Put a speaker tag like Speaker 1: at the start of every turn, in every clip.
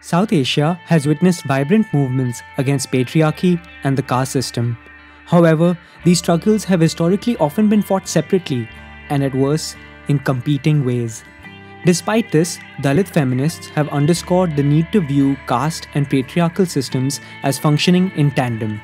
Speaker 1: South Asia has witnessed vibrant movements against patriarchy and the caste system. However, these struggles have historically often been fought separately and, at worst, in competing ways. Despite this, Dalit feminists have underscored the need to view caste and patriarchal systems as functioning in tandem.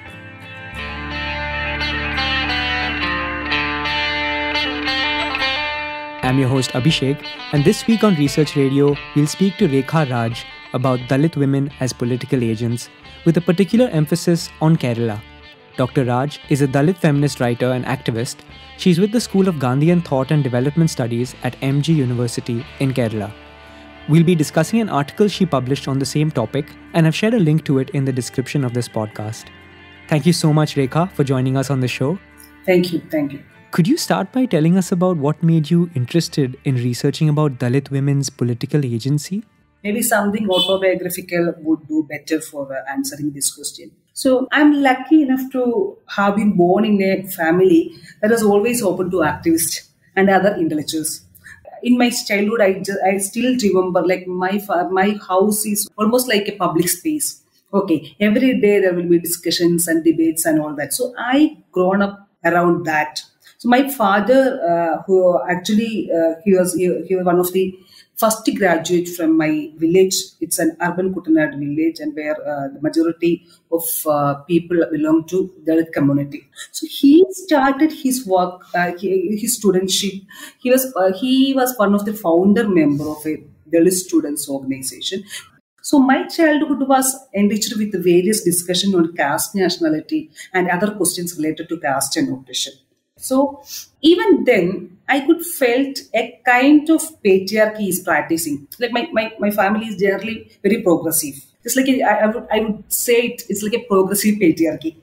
Speaker 1: I'm your host Abhishek, and this week on Research Radio, we'll speak to Rekha Raj about Dalit women as political agents, with a particular emphasis on Kerala. Dr. Raj is a Dalit feminist writer and activist. She's with the School of Gandhian Thought and Development Studies at MG University in Kerala. We'll be discussing an article she published on the same topic, and I've shared a link to it in the description of this podcast. Thank you so much, Rekha, for joining us on the show.
Speaker 2: Thank you. Thank you.
Speaker 1: Could you start by telling us about what made you interested in researching about Dalit women's political agency?
Speaker 2: Maybe something autobiographical would do better for answering this question. So I'm lucky enough to have been born in a family that was always open to activists and other intellectuals. In my childhood, I still remember like my house is almost like a public space. Okay, every day there will be discussions and debates and all that. So I grown up around that. So my father, who actually he was one of the first graduate from my village. It's an urban Kutanad village, and where the majority of people belong to Dalit community. So he started his work, his studentship. He was one of the founder member of a Dalit students organization. So my childhood was enriched with various discussion on caste, nationality, and other questions related to caste and oppression. So even then, I could felt a kind of patriarchy is practicing. Like my family is generally very progressive. Just like I would say it's like a progressive patriarchy.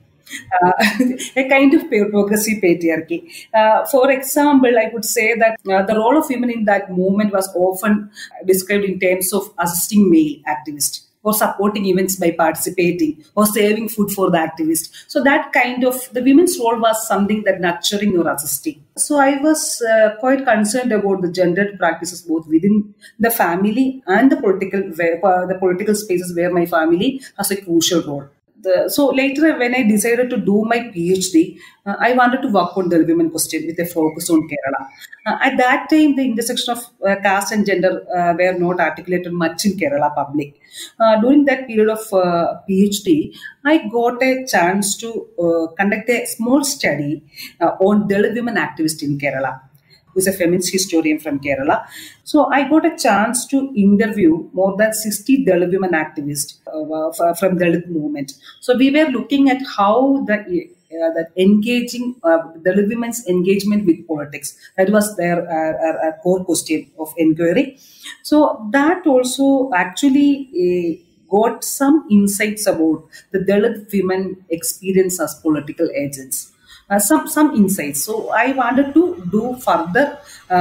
Speaker 2: A kind of progressive patriarchy. For example, I would say that the role of women in that movement was often described in terms of assisting male activists, or supporting events by participating, or saving food for the activist. So that kind of, the women's role was something that nurturing or assisting. So I was quite concerned about the gendered practices both within the family and the political spaces where my family has a crucial role. So later, when I decided to do my PhD, I wanted to work on the women question with a focus on Kerala. At that time, the intersection of caste and gender were not articulated much in Kerala public. During that period of PhD, I got a chance to conduct a small study on Dalit women activists in Kerala, who is a feminist historian from Kerala. So I got a chance to interview more than 60 Dalit women activists from Dalit movement. So we were looking at how that engaging Dalit women's engagement with politics. That was their core question of inquiry. So that also actually got some insights about the Dalit women experience as political agents. Some insights. So I wanted to do further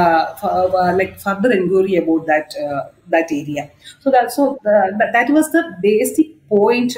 Speaker 2: further inquiry about that area. So that was the basic point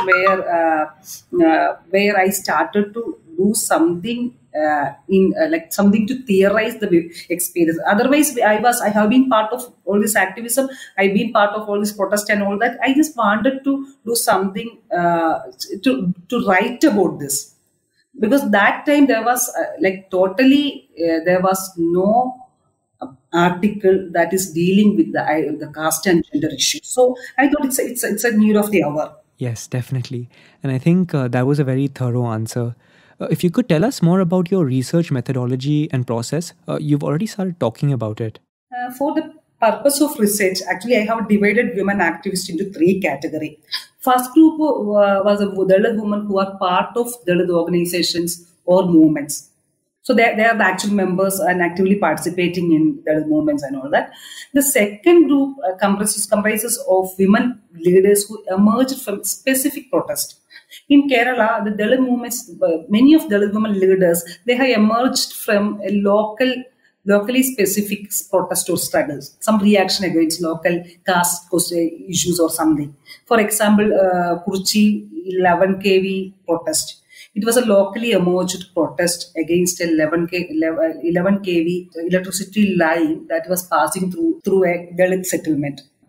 Speaker 2: where I started to do something something to theorize the experience. Otherwise, I have been part of all this activism. I've been part of all this protest and all that. I just wanted to do something to write about this. Because that time there was there was no article that is dealing with the caste and gender issue. So I thought it's a need of the hour.
Speaker 1: Yes, definitely. And I think that was a very thorough answer. If you could tell us more about your research methodology and process, you've already started talking about it.
Speaker 2: For the purpose of research, actually, I have divided women activists into 3 categories. First group was a Dalit women who are part of Dalit organizations or movements. So they are the actual members and actively participating in Dalit movements and all that. The second group comprises of women leaders who emerged from specific protest. In Kerala, the Dalit movements, many of Dalit women leaders, they have emerged from a locally specific protest or struggles, some reaction against local caste issues or something. For example, Kurchi 11 kV protest. It was a locally emerged protest against 11 kV electricity line that was passing through a Dalit settlement.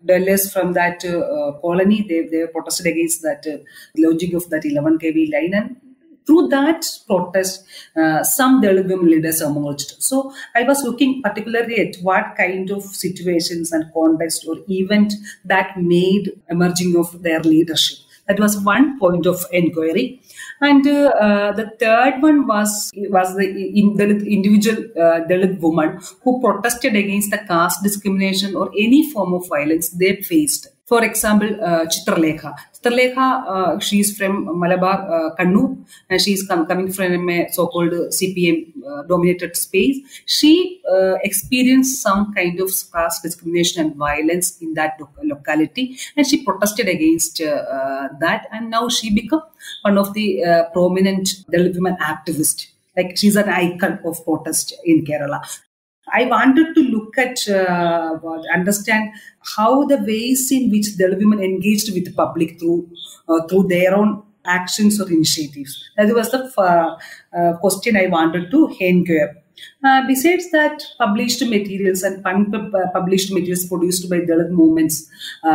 Speaker 2: dwellers from that colony. They protested against that launching of that 11 kV line, and through that protest, some Dalit women leaders emerged. So I was looking particularly at what kind of situations and context or event that made emerging of their leadership. That was one point of inquiry. And the third one was the individual Dalit woman who protested against the caste discrimination or any form of violence they faced. For example, Chitralekha. Chitralekha, she is from Malabar, Kannur, and she is coming from a so-called CPM dominated space. She experienced some kind of caste discrimination and violence in that locality, and she protested against that, and now she became one of the prominent Dalit women activists. Like, she's an icon of protest in Kerala. I wanted to look at, understand how the ways in which Dalit women engaged with the public through their own actions or initiatives. That was the question I wanted to inquire. Besides that, published materials and published materials produced by Dalit movements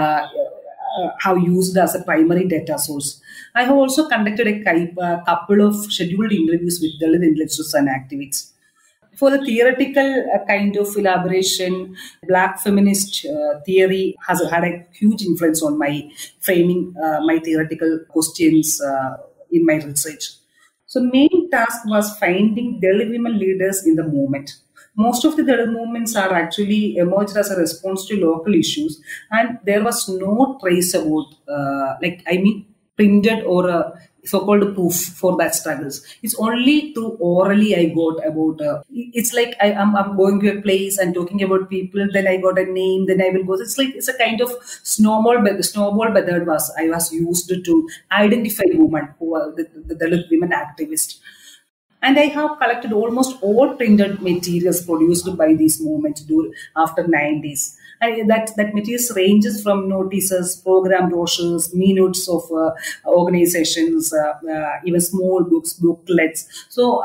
Speaker 2: have used as a primary data source. I have also conducted a couple of scheduled interviews with Dalit intellectuals and activists. For the theoretical kind of elaboration, Black feminist theory has had a huge influence on my framing my theoretical questions in my research. So, main task was finding Dalit women leaders in the movement. Most of the Dalit movements are actually emerged as a response to local issues, and there was no trace about, printed or so-called proof for that struggles. It's only through orally I got about. It's like I'm going to a place and talking about people. Then I got a name. Then I will go. It's a kind of snowball method I was used to identify women who are the Dalit women activists. And I have collected almost all printed materials produced by these movements after 90s. And that materials ranges from notices, program brochures, minutes of organizations, even small books, booklets. So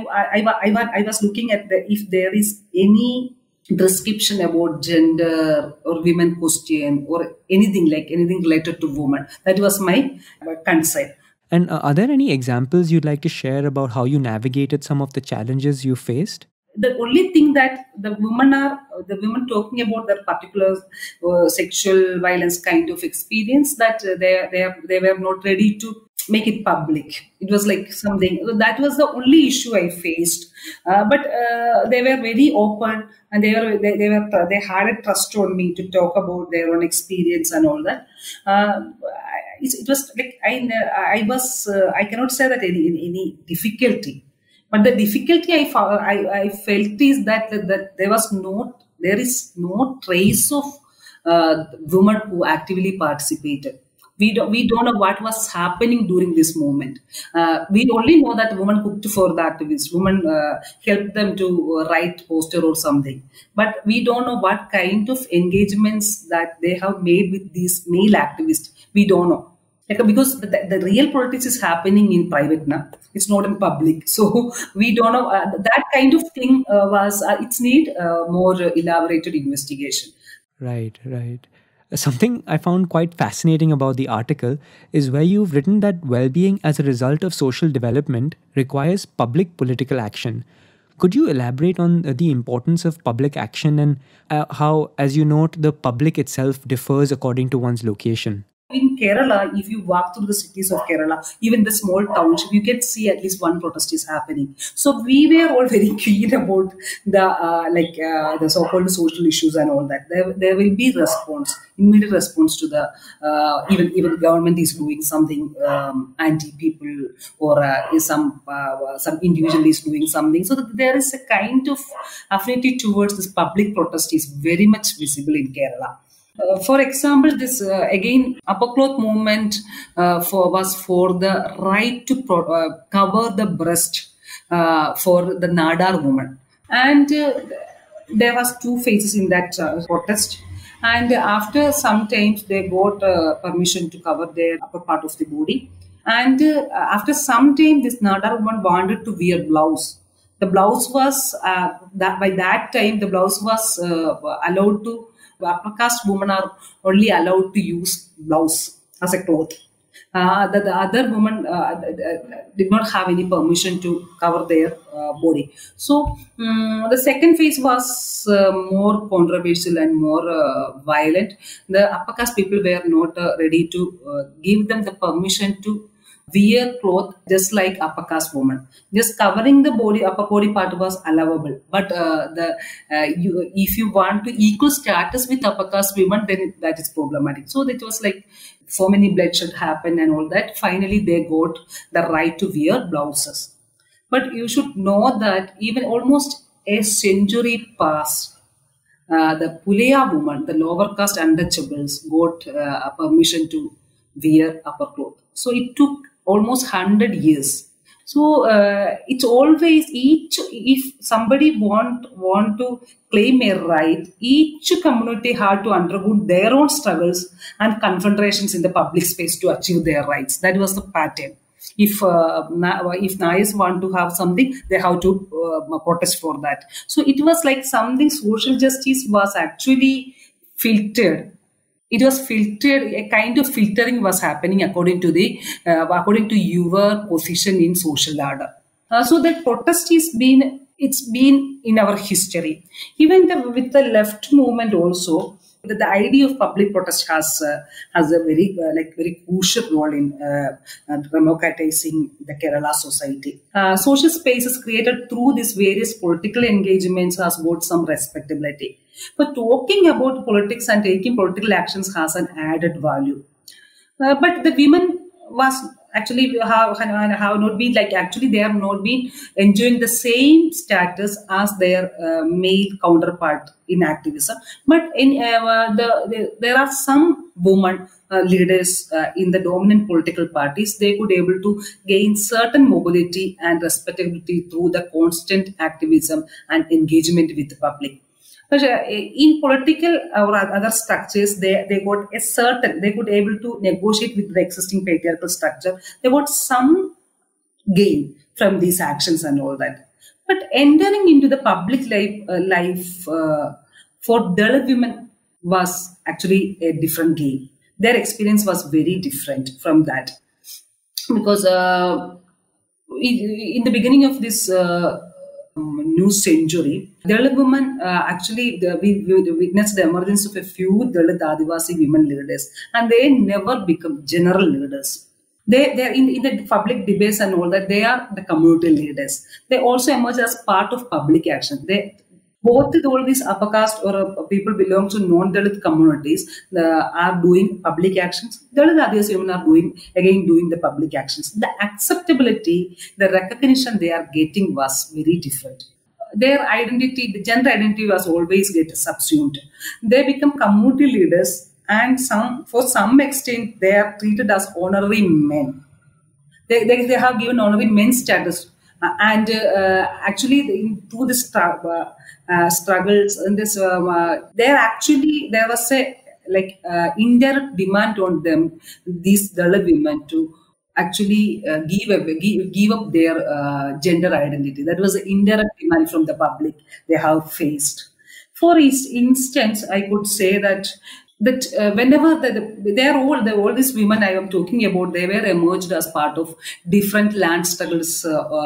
Speaker 2: I was looking at if there is any description about gender or women question or anything related to women. That was my concern.
Speaker 1: And are there any examples you'd like to share about how you navigated some of the challenges you faced?
Speaker 2: The only thing that the women talking about their particular sexual violence kind of experience, that they were not ready to make it public. It was like something that was the only issue I faced. But they were very open, and they had a trust on me to talk about their own experience and all that. It was like I cannot say that any difficulty, but the difficulty I felt is that there is no trace of women who actively participated. We don't know what was happening during this moment. We only know that women cooked for the activists. Women helped them to write poster or something. But we don't know what kind of engagements that they have made with these male activists. We don't know. Because the real politics is happening in private now. It's not in public. So we don't know. That kind of thing it's need more elaborated investigation.
Speaker 1: Right. Something I found quite fascinating about the article is where you've written that well-being as a result of social development requires public political action. Could you elaborate on the importance of public action and how, as you note, the public itself differs according to one's location?
Speaker 2: In Kerala, if you walk through the cities of Kerala, even the small township, you can see at least one protest is happening. So we were all very keen about the so-called social issues and all that. There will be immediate response to the even government is doing something anti-people or some individual is doing something. So that there is a kind of affinity towards this public protest is very much visible in Kerala. For example, this again upper cloth movement was for the right to cover the breast for the Nadar woman, and there was two phases in that protest. And after some time, they got permission to cover their upper part of the body. And after some time, this Nadar woman wanted to wear blouse. The blouse was by that time the blouse was allowed to Upper caste women are only allowed to use blouse as a cloth. The other women did not have any permission to cover their body. So the second phase was more controversial and more violent. The upper caste people were not ready to give them the permission to wear cloth just like upper caste woman. Just covering the body, upper body part was allowable. But if you want to equal status with upper caste women, then that is problematic. So it was like so many bloodshed happened and all that. Finally, they got the right to wear blouses. But you should know that even almost a century passed, the Pulaya woman, the lower caste untouchables, got permission to wear upper cloth. So it took almost 100 years. So it's always if somebody want to claim a right, each community had to undergo their own struggles and confrontations in the public space to achieve their rights. That was the pattern. If Nayars want to have something, they have to protest for that. So it was like something social justice was actually filtered. It was filtered. A kind of filtering was happening according to your position in social ladder. So that protest it's been in our history. Even with the left movement also, the idea of public protest has a very crucial role in democratizing the Kerala society. Social spaces created through these various political engagements has got some respectability. But talking about politics and taking political actions has an added value. But the women was actually have not been they have not been enjoying the same status as their male counterpart in activism. But in there are some women leaders in the dominant political parties. They could able to gain certain mobility and respectability through the constant activism and engagement with the public. But in political or other structures, they got they could able to negotiate with the existing patriarchal structure. They got some gain from these actions and all that. But entering into the public life for Dalit women was actually a different game. Their experience was very different from that. Because in the beginning of this new century, Dalit women we witnessed the emergence of a few Dalit Adivasi women leaders, and they never become general leaders. They're in the public debates and all that. They are the community leaders. They also emerge as part of public action. Both all these upper caste or people belong to non-Dalit communities are doing public actions. Dalit Adivasi women are doing the public actions. The acceptability, the recognition they are getting was very different. Their identity, the gender identity was always get subsumed. They become community leaders, and for some extent they are treated as honorary men. They have given honorary men status. And actually, through this struggles and this, there was a indirect demand on them, these Dalit women, to actually give up their gender identity. That was an indirect demand from the public they have faced. For instance, I could say that whenever all these women I am talking about, they were emerged as part of different land struggles.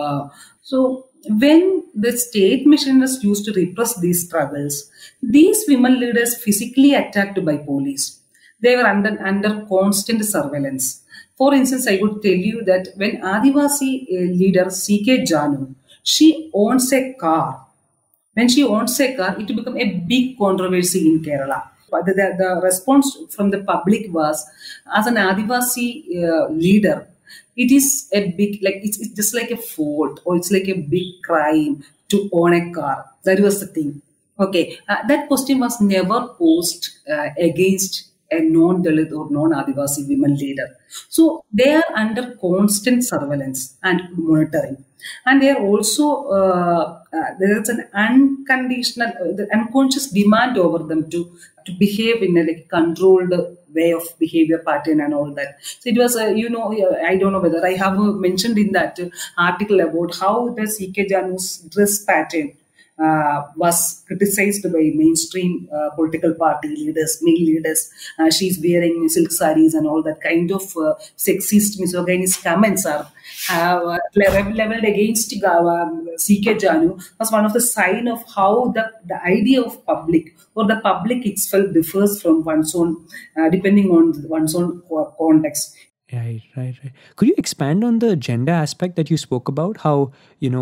Speaker 2: So when the state machineries used to repress these struggles, these women leaders physically attacked by police. They were under constant surveillance. For instance, I would tell you that when Adivasi leader C.K. Janu, she owns a car. When she owns a car, it became a big controversy in Kerala. The response from the public was, as an Adivasi leader, it is a big, it's just like a fault, or it's like a big crime to own a car. That was the thing. Okay, that question was never posed against a non-Dalit or non-Adivasi women leader. So they are under constant surveillance and monitoring. And they are also, there is an unconditional, unconscious demand over them to behave in a controlled way of behavior pattern and all that. So it was, I don't know whether I have mentioned in that article about how the C.K. Janu's dress pattern was criticized by mainstream political party leaders, male leaders. She's wearing silk saris and all that kind of sexist, misogynist comments are leveled against C.K. Janu was one of the sign of how the idea of public or the public itself differs from one's own, depending on one's own context.
Speaker 1: Right. Could you expand on the gender aspect that you spoke about? How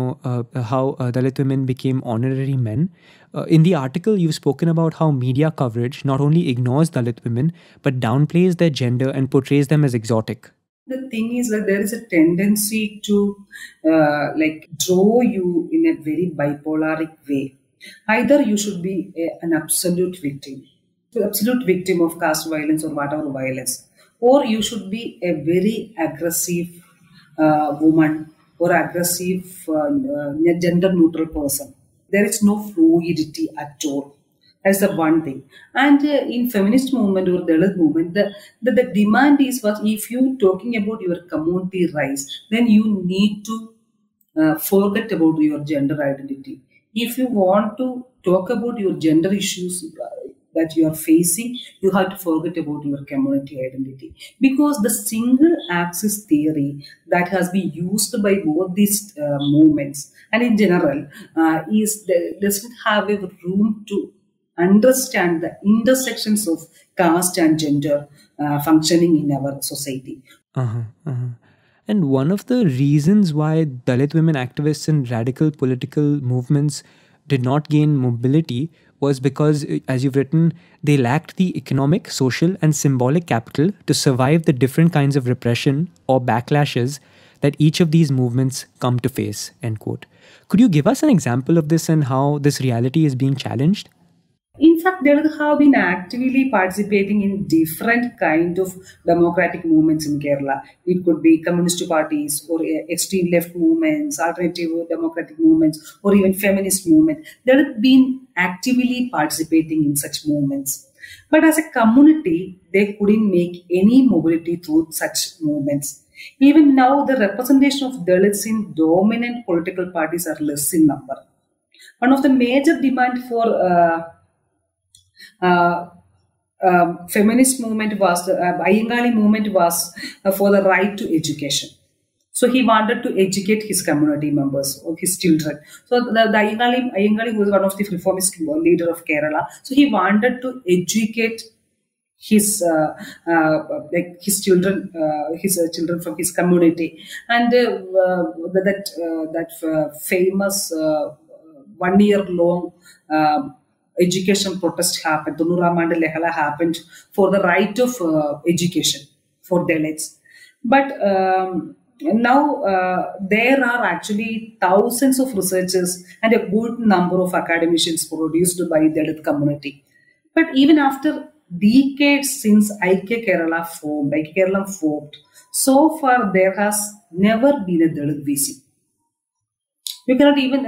Speaker 1: Dalit women became honorary men. In the article, you've spoken about how media coverage not only ignores Dalit women but downplays their gender and portrays them as exotic.
Speaker 2: The thing is that there is a tendency to draw you in a very bipolaric way. Either you should be an absolute victim of caste violence or whatever violence, or you should be a very aggressive woman or aggressive gender neutral person. There is no fluidity at all. That's the one thing. And in feminist movement or Dalit movement, the demand is what if you're talking about your community rights, then you need to forget about your gender identity. If you want to talk about your gender issues that you are facing, you have to forget about your community identity. Because the single axis theory that has been used by both these movements and in general doesn't have a room to understand the intersections of caste and gender functioning in our society.
Speaker 1: And one of the reasons why Dalit women activists in radical political movements did not gain mobility was because, as you've written, they lacked the economic, social, and symbolic capital to survive the different kinds of repression or backlashes that each of these movements come to face, end quote. Could you give us an example of this and how this reality is being challenged?
Speaker 2: In fact, they have been actively participating in different kind of democratic movements in Kerala. It could be communist parties or extreme left movements, alternative democratic movements, or even feminist movement. They have been actively participating in such movements. But as a community, they couldn't make any mobility through such movements. Even now, the representation of Dalits in dominant political parties are less in number. One of the major demand for feminist movement was Iyengali movement was for the right to education. So he wanted to educate his community members or his children. So the Iyengali was one of the reformist leader of Kerala. So he wanted to educate his his children from his community, and that famous 1 year long education protest happened. Tonuramandu Lehala happened for the right of education for Dalits. But now there are actually thousands of researchers and a good number of academicians produced by Dalit community. But even after decades since Aikya Kerala formed, so far there has never been a Dalit VC. You cannot even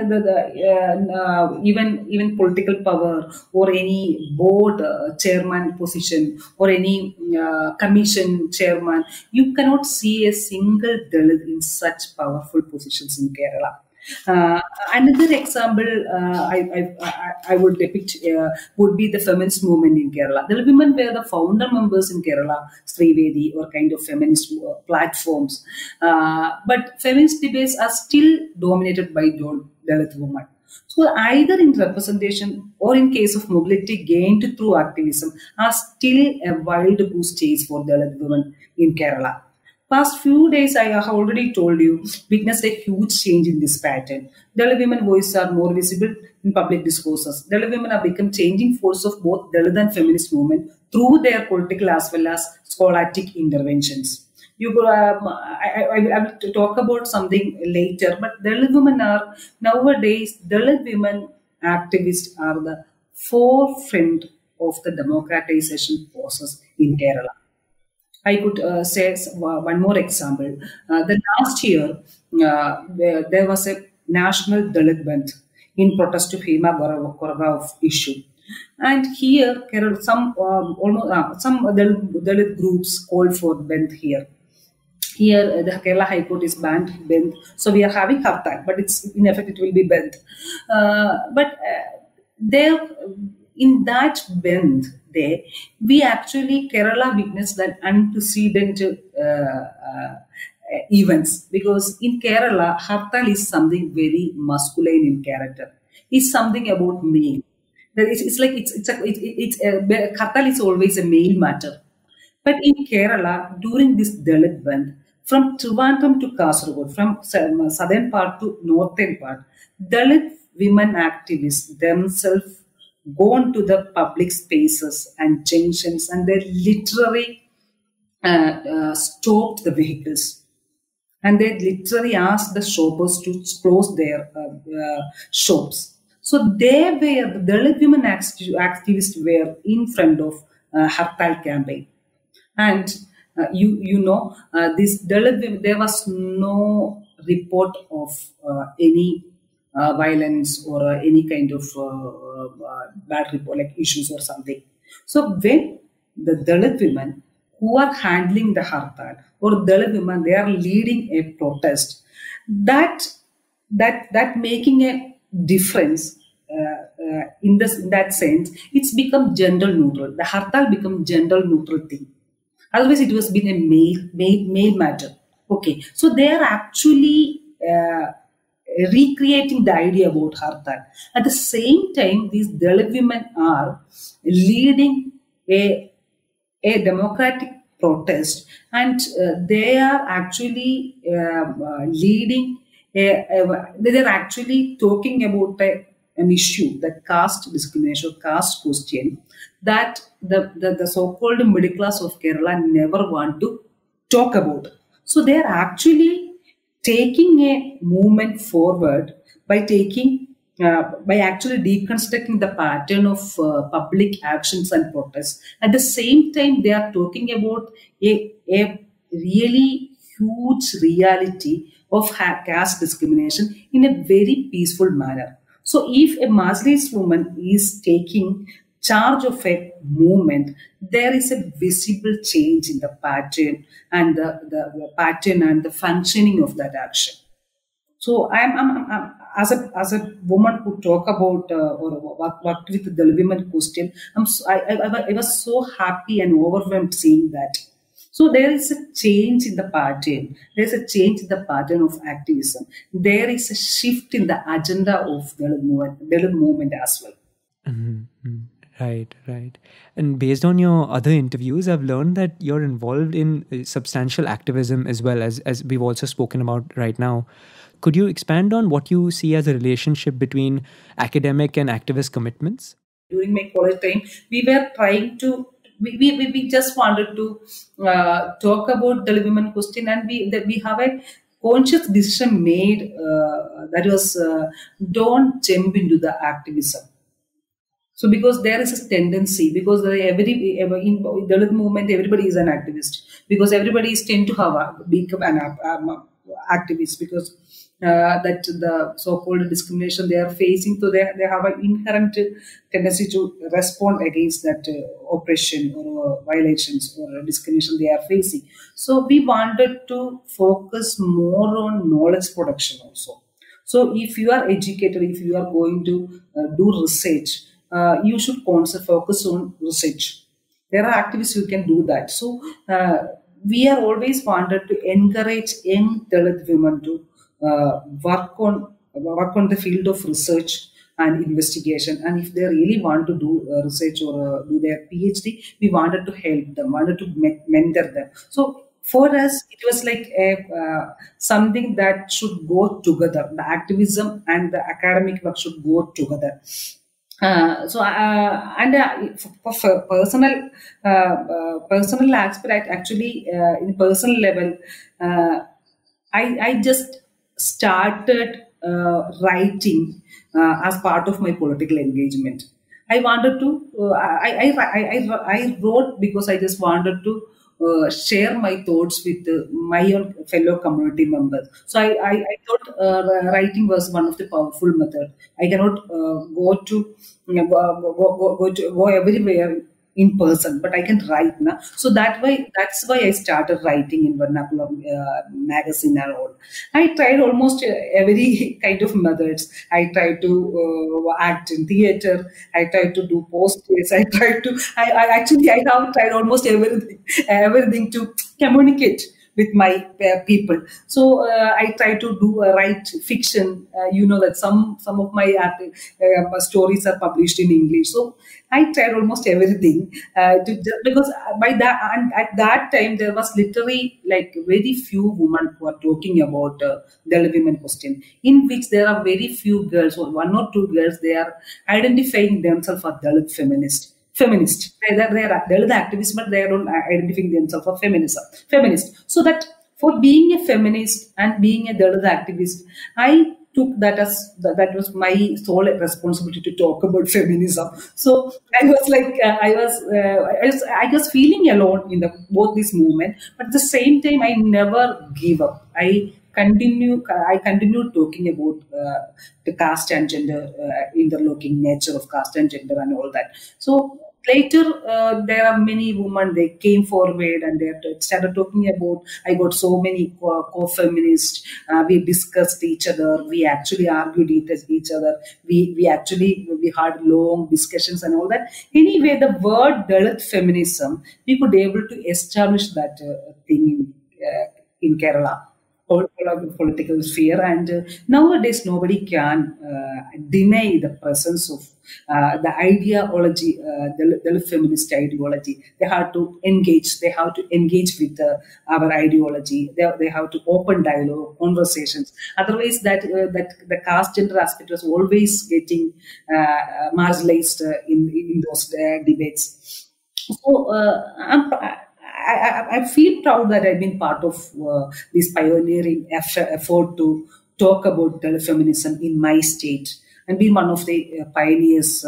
Speaker 2: even political power or any board chairman position or any commission chairman. You cannot see a single Dalit in such powerful positions in Kerala. Another example I would depict would be the feminist movement in Kerala. The women were the founder members in Kerala, Srivedi, or kind of feminist platforms. But feminist debates are still dominated by Dalit women. So either in representation or in case of mobility gained through activism are still a wild goose chase for Dalit women in Kerala. Past few days, I have already told you, witnessed a huge change in this pattern. Dalit women voices are more visible in public discourses. Dalit women have become changing force of both Dalit and feminist movement through their political as well as scholastic interventions. I will talk about something later, but Dalit women are nowadays, Dalit women activists are the forefront of the democratization process in Kerala. I could say one more example. The last year, there was a national Dalit Bandh in protest to Bhima Koregaon issue. And here, some Dalit groups called for Bandh here. Here the Kerala High Court is banned Bend, so we are having Hartal, but it's in effect it will be Bend. But there, in that Bend, there we actually Kerala witnessed that unprecedented events, because in Kerala Hartal is something very masculine in character. It's something about male. It's like Hartal is always a male matter. But in Kerala, during this Dalit Bandh, from Trivandrum to Kasaragod, from southern part to northern part, Dalit women activists themselves go into the public spaces and junctions, and they literally stopped the vehicles, and they literally asked the shoppers to close their shops. So they were, the Dalit women activists were in front of Hartal campaign. And this Dalit women, there was no report of any violence or any kind of bad report, like issues or something. So when the Dalit women who are handling the Hartal, or Dalit women, they are leading a protest, that making a difference in that sense, it's become gender neutral. The Hartal become gender neutral thing. Otherwise, it was been a male matter. Okay, so they are actually recreating the idea about Hartal. At the same time, these Dalit women are leading a democratic protest, and they are actually leading. They are actually talking about an issue, that caste discrimination, caste question, that the so-called middle class of Kerala never want to talk about. So they are actually taking a movement forward by by actually deconstructing the pattern of public actions and protests. At the same time, they are talking about a really huge reality of caste discrimination in a very peaceful manner. So if a marginalized woman is taking charge of a movement, there is a visible change in the pattern and the pattern and the functioning of that action. So I'm as a woman who talk about or worked with the women question, I was so happy and overwhelmed seeing that. So there is a change in the pattern. There is a change in the pattern of activism. There is a shift in the agenda of the movement as well.
Speaker 1: Mm-hmm. Right, right. And based on your other interviews, I've learned that you're involved in substantial activism as well, as we've also spoken about right now. Could you expand on what you see as a relationship between academic and activist commitments?
Speaker 2: During my college time, we were trying to, we just wanted to talk about the women question, and we have a conscious decision made, that was don't jump into the activism. So because there is a tendency, because in Dalit movement, everybody is an activist, because everybody is tend to become an activist, because that the so-called discrimination they are facing, so they have an inherent tendency to respond against that oppression or violations or discrimination they are facing. So we wanted to focus more on knowledge production also. So if you are educated, if you are going to do research, you should focus on research. There are activists who can do that. So we are always wanted to encourage young Dalit women to work on the field of research and investigation. And if they really want to do research or do their PhD, we wanted to help them, wanted to mentor them. So for us, it was like something that should go together. The activism and the academic work should go together. For personal aspect, actually, in personal level, I just started writing as part of my political engagement. I wanted to. I wrote because I just wanted to share my thoughts with my own fellow community members. So I thought writing was one of the powerful method. I cannot go everywhere in person, but I can write now. So that's why I started writing in vernacular magazine and all. I tried almost every kind of methods. I tried to act in theater. I tried to do posters. I actually I have tried almost everything to communicate with my people. So I try to do write fiction. You know that some of my stories are published in English. So I tried almost everything because by that and at that time there was literally like very few women who are talking about Dalit women question, in which there are very few girls or one or two girls they are identifying themselves as Dalit feminist. They're the activists, but they are not identifying themselves as feminist. So that for being a feminist and being a Dalit activist, I took that as that was my sole responsibility to talk about feminism. So I was like, I was feeling alone in both this movement, but at the same time, I never give up. I continue talking about the caste and gender, interlocking nature of caste and gender and all that. So later, there are many women, they came forward and they started talking about, I got so many co-feminists, we discussed each other, we actually argued with each other, we had long discussions and all that. Anyway, the word Dalit feminism, we could able to establish that thing in Kerala political sphere, and nowadays nobody can deny the presence of the ideology, the feminist ideology. They have to engage. They have to engage with our ideology. They have to open dialogue, conversations. Otherwise, that the caste gender aspect was always getting marginalized in those debates. So I feel proud that I've been part of this pioneering effort to talk about feminism in my state and be one of the pioneers.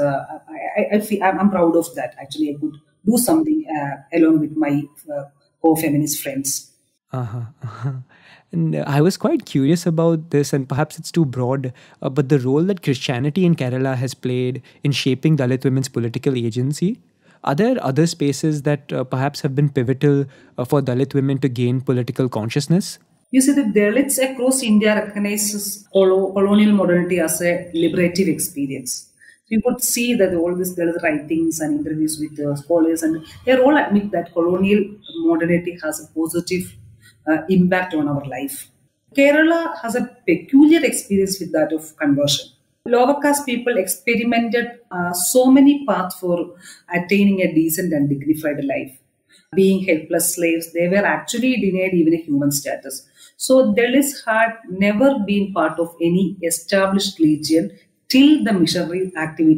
Speaker 2: I feel I'm proud of that. Actually, I could do something along with my co-feminist friends.
Speaker 1: Uh-huh, uh-huh. And I was quite curious about this, and perhaps it's too broad, but the role that Christianity in Kerala has played in shaping Dalit women's political agency. Are there other spaces that perhaps have been pivotal for Dalit women to gain political consciousness?
Speaker 2: You see, the Dalits across India recognizes colonial modernity as a liberative experience. So you could see that all these Dalit writings and interviews with scholars, and they all admit that colonial modernity has a positive impact on our life. Kerala has a peculiar experience with that of conversion. Lower caste people experimented so many paths for attaining a decent and dignified life. Being helpless slaves, they were actually denied even a human status. So Dalits had never been part of any established religion till the missionary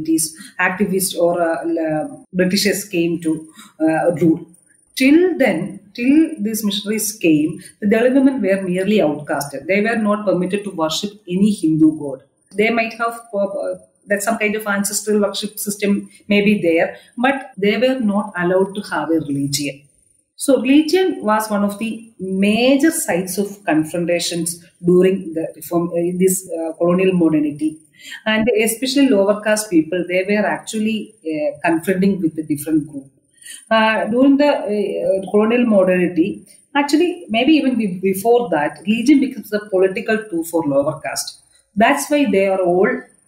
Speaker 2: activists or Britishers came to rule. Till then, till these missionaries came, the Dalit women were merely outcasted. They were not permitted to worship any Hindu god. They might have that some kind of ancestral worship system may be there, but they were not allowed to have a religion. So religion was one of the major sites of confrontations during the reform, this colonial modernity. And especially lower caste people, they were actually confronting with the different group. During the colonial modernity, actually maybe even before that, religion becomes the political tool for lower caste. That's why they are all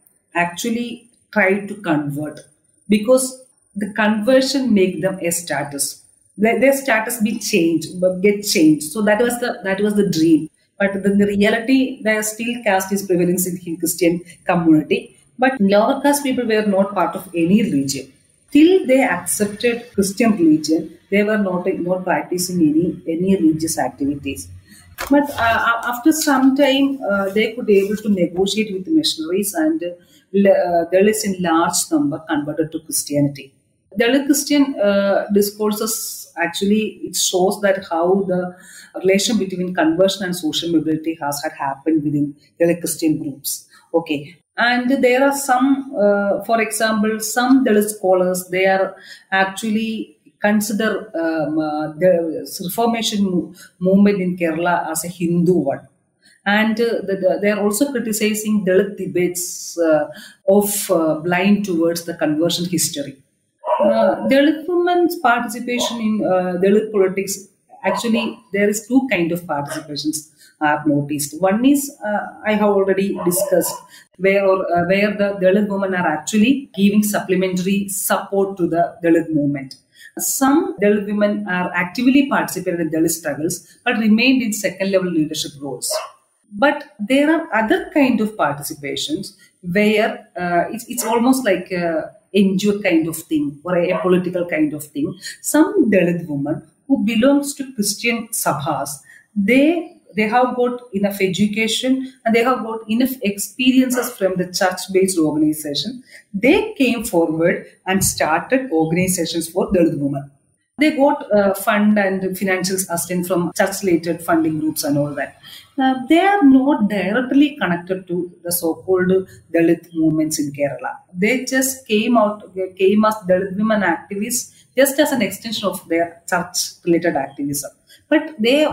Speaker 2: actually try to convert, because the conversion make them a status. Their status be changed, but get changed. So that was the dream. But the reality, there still caste is prevalence in Christian community. But lower caste people were not part of any religion. Till they accepted Christian religion, they were not practicing any religious activities. But after some time, they could be able to negotiate with the missionaries, and Dalits in large number converted to Christianity. Dalit Christian discourses actually it shows that how the relation between conversion and social mobility had happened within Dalit Christian groups. Okay. And there are some, for example, some Dalit scholars, they are actually consider the Reformation movement in Kerala as a Hindu one. And they are also criticizing Dalit debates of blind towards the conversion history. Dalit women's participation in Dalit politics, actually, there is two kind of participations I've noticed. One is I have already discussed where the Dalit women are actually giving supplementary support to the Dalit movement. Some Dalit women are actively participated in Dalit struggles but remained in second level leadership roles. But there are other kind of participations where it's almost like a NGO kind of thing or a political kind of thing. Some Dalit women who belongs to Christian sabhas, they have got enough education and they have got enough experiences from the church-based organization. They came forward and started organizations for Dalit women. They got fund and financial assistance from church-related funding groups and all that. They are not directly connected to the so-called Dalit movements in Kerala. They just came as Dalit women activists just as an extension of their church-related activism. But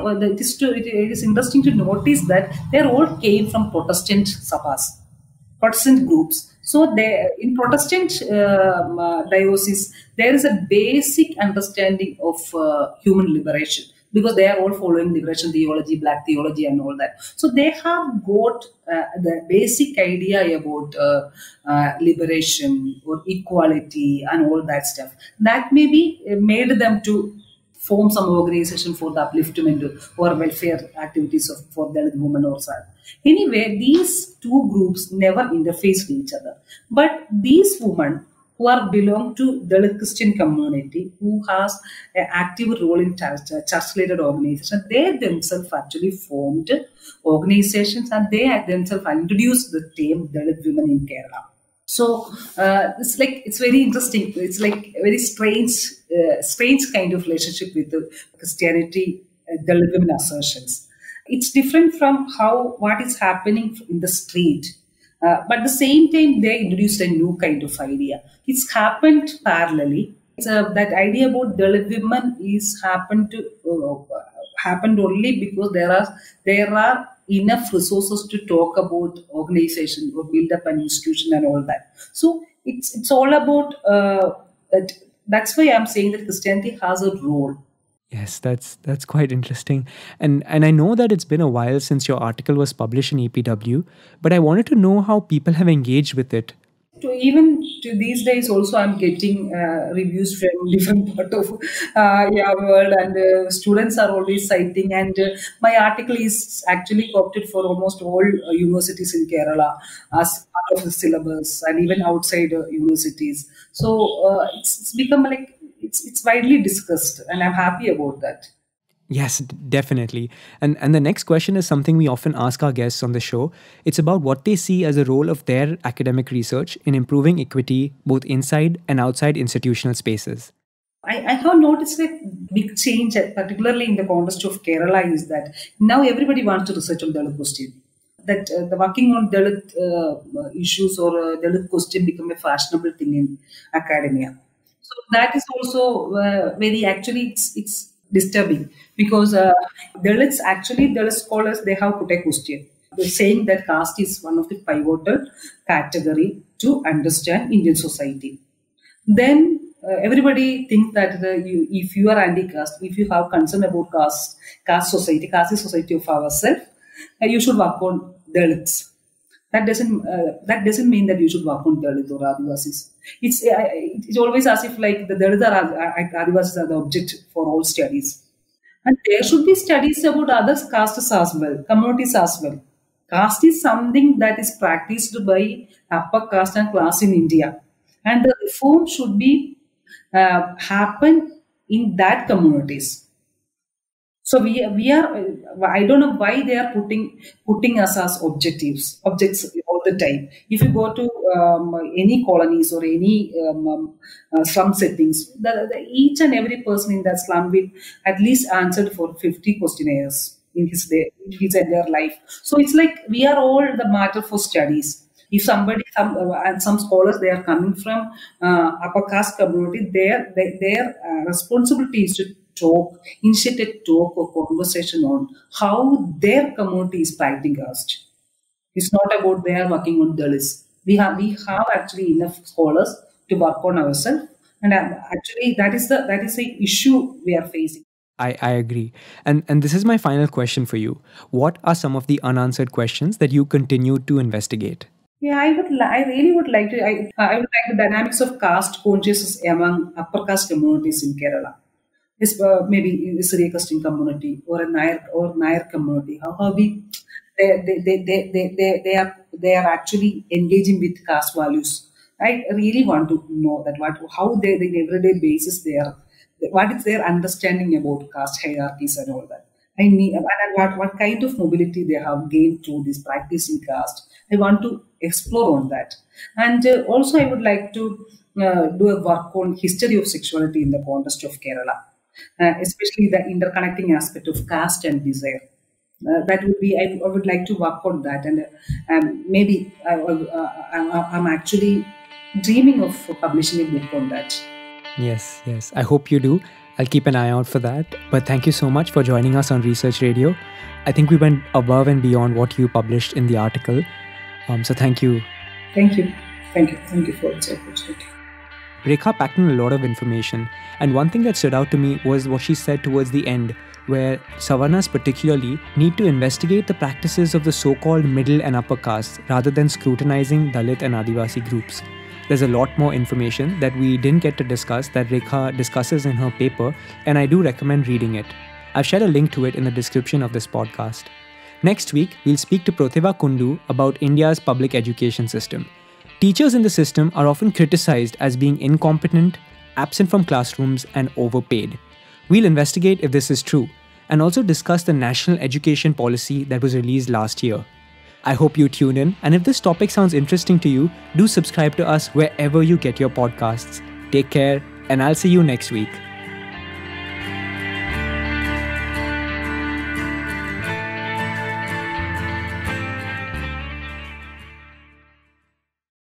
Speaker 2: it is interesting to notice that they all came from Protestant sabhas. Protestant groups. So in Protestant diocese, there is a basic understanding of human liberation because they are all following liberation theology, black theology, and all that. So they have got the basic idea about liberation or equality and all that stuff. That maybe made them to form some organization for the upliftment or welfare activities for Dalit women or so. Anyway, these two groups never interface with each other. But these women who are belong to Dalit Christian community, who has an active role in church-related organizations, they themselves actually formed organizations and they themselves introduced the term Dalit women in Kerala. So it's very interesting. It's like a very strange kind of relationship with the Christianity, the women assertions. It's different from what is happening in the street. But at the same time, they introduced a new kind of idea. It's happened parallelly. That idea about Dalit women happened only because there are enough resources to talk about organization or build up an institution and all that. So it's all about that. That's why I'm saying that Christianity has a role.
Speaker 1: Yes, that's quite interesting. And I know that it's been a while since your article was published in EPW, but I wanted to know how people have engaged with it.
Speaker 2: Even to these days also I'm getting reviews from different part of world, and students are always citing, and my article is actually copied for almost all universities in Kerala as part of the syllabus and even outside universities. So it's become like it's widely discussed, and I'm happy about that.
Speaker 1: Yes, definitely. And the next question is something we often ask our guests on the show. It's about what they see as a role of their academic research in improving equity both inside and outside institutional spaces.
Speaker 2: I have noticed a big change, particularly in the context of Kerala, is that now everybody wants to research on Dalit question. That the working on Dalit issues or Dalit question become a fashionable thing in academia. So that is also very actually it's disturbing because Dalit scholars, they have put a question. They're saying that caste is one of the pivotal category to understand Indian society. Then everybody thinks that if you are anti-caste, if you have concern about caste is society of ourselves, you should work on Dalits. That doesn't mean that you should work on Dalit or Adivasis. It's always as if like the Dalit or Adivasis are the object for all studies. And there should be studies about other castes as well, communities as well. Caste is something that is practiced by upper caste and class in India. And the reform should be happen in that communities. So we are. I don't know why they are putting us as objects all the time. If you go to any colonies or any slum settings, each and every person in that slum will at least answered for 50 questionnaires in his entire life. So it's like we are all the matter for studies. If somebody, and some scholars, they are coming from upper caste community, their responsibility is to initiate a talk or conversation on how their community is practicing caste. It's not about they are working on Dalits. We have actually enough scholars to work on ourselves And actually, that is the issue we are facing.
Speaker 1: I agree. And this is my final question for you. What are some of the unanswered questions that you continue to investigate?
Speaker 2: Yeah, I really would like to. I would like the dynamics of caste consciousness among upper caste communities in Kerala. This maybe in the Surya casting community or a Nair community. How we they are actually engaging with caste values. I really want to know that what how they in everyday basis they are what is their understanding about caste hierarchies and all that. I need and what kind of mobility they have gained through this practicing caste. I want to explore on that, and also I would like to do a work on history of sexuality in the context of Kerala, especially the interconnecting aspect of caste and desire. That would be I would like to work on that, and maybe I'm actually dreaming of publishing a book on that.
Speaker 1: Yes. I hope you do. I'll keep an eye out for that. But thank you so much for joining us on Research Radio. I think we went above and beyond what you published in the article. So thank you.
Speaker 2: Thank you, thank you for this opportunity.
Speaker 1: Rekha packed in a lot of information, and one thing that stood out to me was what she said towards the end, where Savarnas particularly need to investigate the practices of the so-called middle and upper castes rather than scrutinizing Dalit and Adivasi groups. There's a lot more information that we didn't get to discuss that Rekha discusses in her paper, and I do recommend reading it. I've shared a link to it in the description of this podcast. Next week, we'll speak to Pratibha Kundu about India's public education system. Teachers in the system are often criticized as being incompetent, absent from classrooms, and overpaid. We'll investigate if this is true, and also discuss the national education policy that was released last year. I hope you tune in, and if this topic sounds interesting to you, do subscribe to us wherever you get your podcasts. Take care, and I'll see you next week.